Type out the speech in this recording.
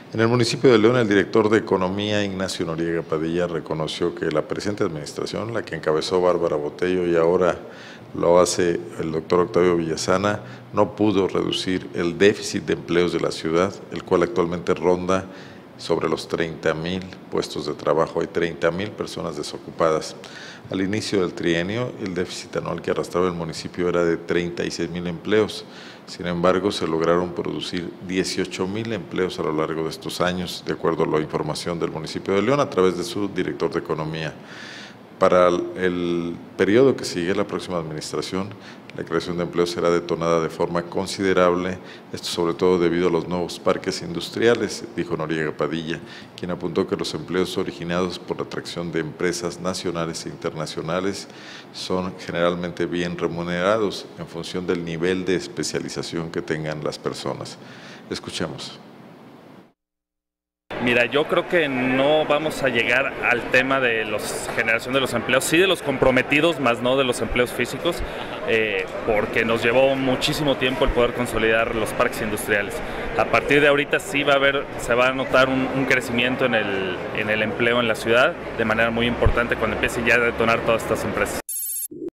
En el municipio de León, el director de Economía, Ignacio Noriega Padilla, reconoció que la presente administración, la que encabezó Bárbara Botello y ahora lo hace el doctor Octavio Villasana, no pudo reducir el déficit de empleos de la ciudad, el cual actualmente ronda sobre los 30,000 puestos de trabajo. Hay 30,000 personas desocupadas. Al inicio del trienio, el déficit anual que arrastraba el municipio era de 36,000 empleos. Sin embargo, se lograron producir 18,000 empleos a lo largo de estos años, de acuerdo a la información del municipio de León a través de su director de Economía. Para el periodo que sigue la próxima administración, la creación de empleos será detonada de forma considerable, esto sobre todo debido a los nuevos parques industriales, dijo Noriega Padilla, quien apuntó que los empleos originados por la atracción de empresas nacionales e internacionales son generalmente bien remunerados en función del nivel de especialización que tengan las personas. Escuchemos. Mira, yo creo que no vamos a llegar al tema de la generación de los empleos, sí de los comprometidos, más no de los empleos físicos, porque nos llevó muchísimo tiempo el poder consolidar los parques industriales. A partir de ahorita sí se va a notar un crecimiento en el empleo en la ciudad de manera muy importante cuando empiece ya a detonar todas estas empresas.